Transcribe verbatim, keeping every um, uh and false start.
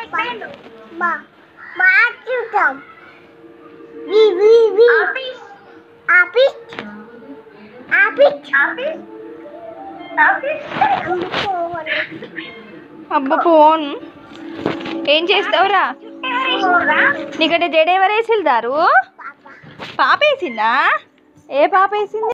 మా మా చూద్దాం వి వి వి office office office office office అబ్బా ఫోన్ ఏం చేస్తావురా? నీకంటే జడ ఎవరు వేసిల్దారు? పాప వేసిందా? ఏ పాప వేసింది?